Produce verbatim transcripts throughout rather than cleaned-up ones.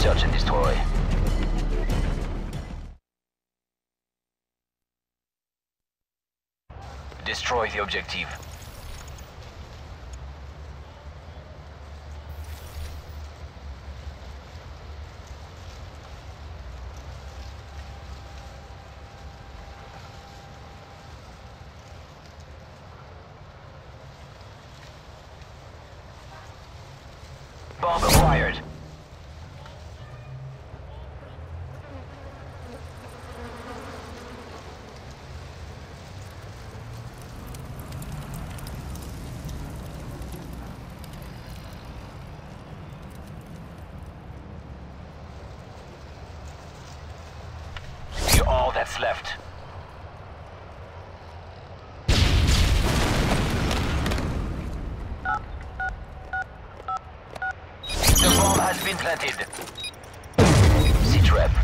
Search and destroy. Destroy the objective. Bomb acquired. You're all that's left. The bomb has been planted. C-trap.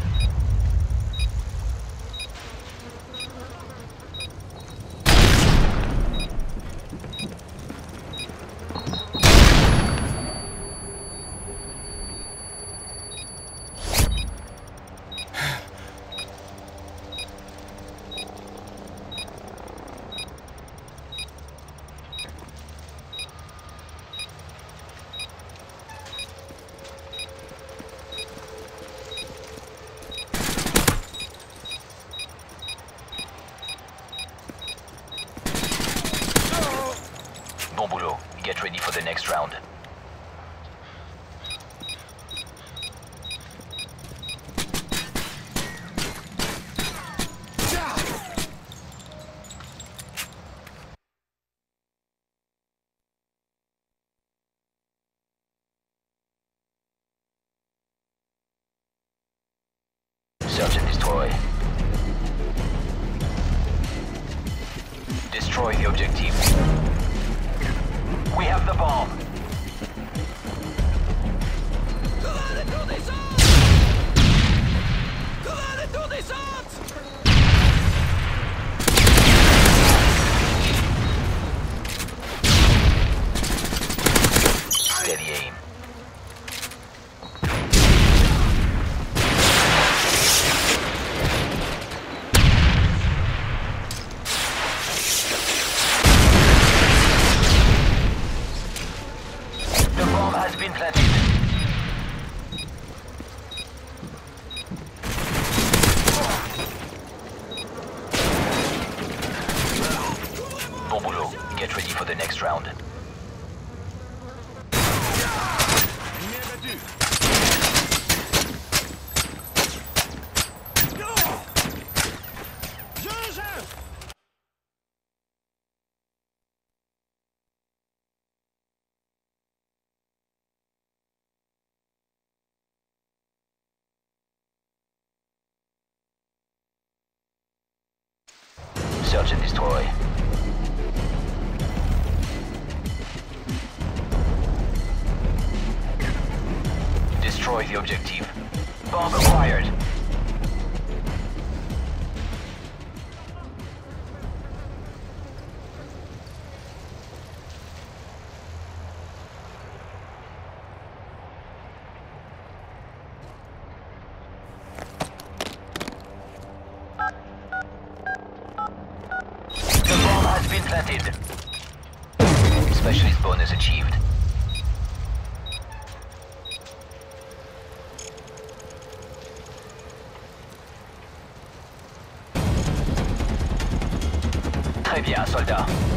Bon boulot. Get ready for the next round. Search and destroy. Destroy the objective. We have the bomb. Steady aim. The bomb has been planted. Bon boulot. Get ready for the next round. Search and destroy. Destroy the objective. Bomb acquired. The bomb has been planted. Specialist bonus achieved. Très bien, soldat.